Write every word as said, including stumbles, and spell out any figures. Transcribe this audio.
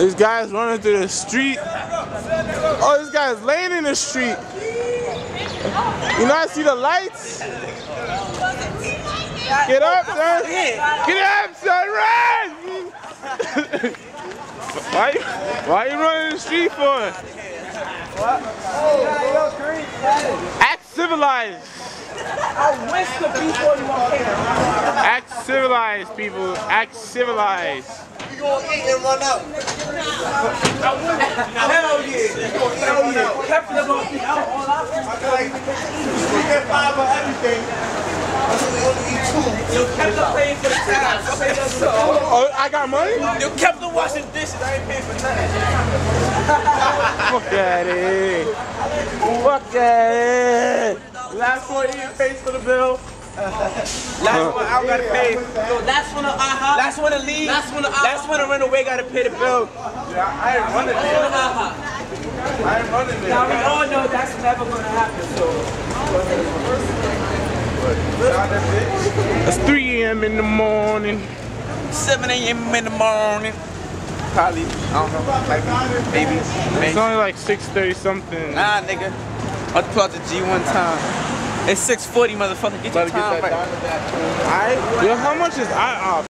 This guy's running through the street. Oh, this guy's laying in the street. You know, I see the lights. Get up, son. Get up, son. Run! why, why you running the street for? What? Act civilized. I wish the people you want to Act civilized, people. Act civilized. You gonna eat and run out. Hell yeah. Hell yeah. Kept them on the out all out. I feel like we get five of everything. I only eat two. You kept them paying for the tabs. Oh, I got money? You kept them washing dishes. I ain't paying for nothing. Fuck that is. Fuck that is. Last one he pays for the bill. Last one I gotta pay. Yo, last one of IHOP. Last one to leave. Last one to IHOP. Last one to run away gotta pay the bill. Yeah, I ain't running there. I ain't running there. Now we all know that's never gonna happen. So it's three A M in the morning. seven A M in the morning. Probably, I don't know, like maybe. maybe. It's only like six thirty something. Nah, nigga. I'll pull out the G one time. It's six forty, motherfucker. Get your time right. Alright? Yo, how much is I O P?